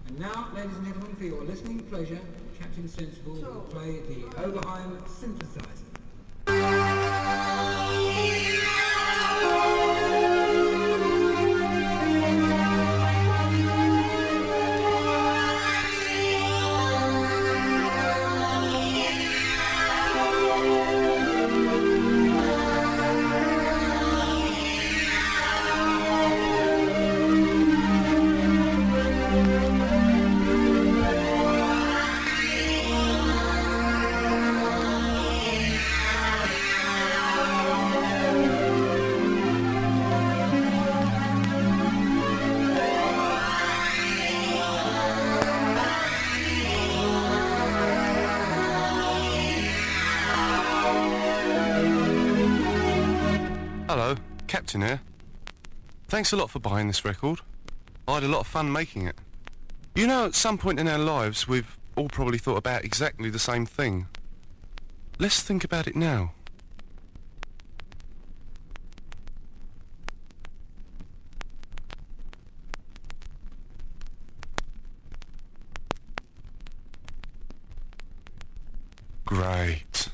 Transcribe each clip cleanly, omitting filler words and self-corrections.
And now, ladies and gentlemen, for your listening pleasure, Captain Sensible will play the Oberheim synthesizer. Hello, Captain here. Thanks a lot for buying this record. I had a lot of fun making it. You know, at some point in our lives, we've all probably thought about exactly the same thing. Let's think about it now. Great.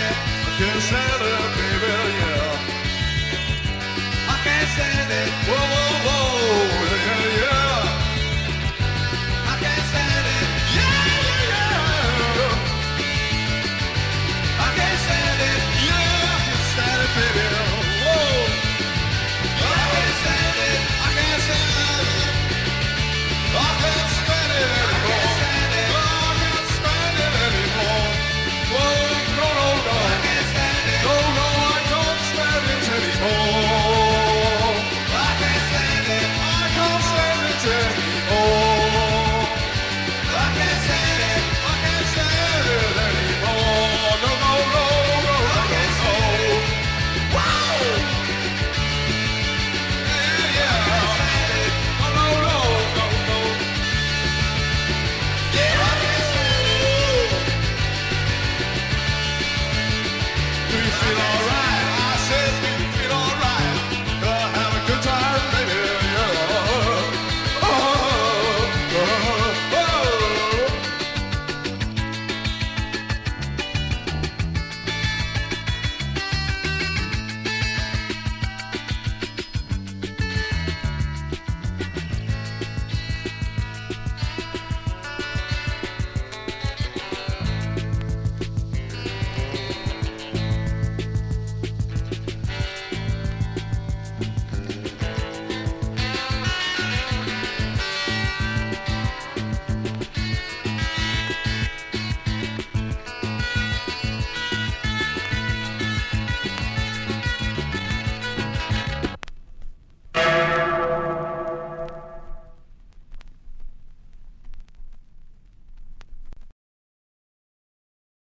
Whoa.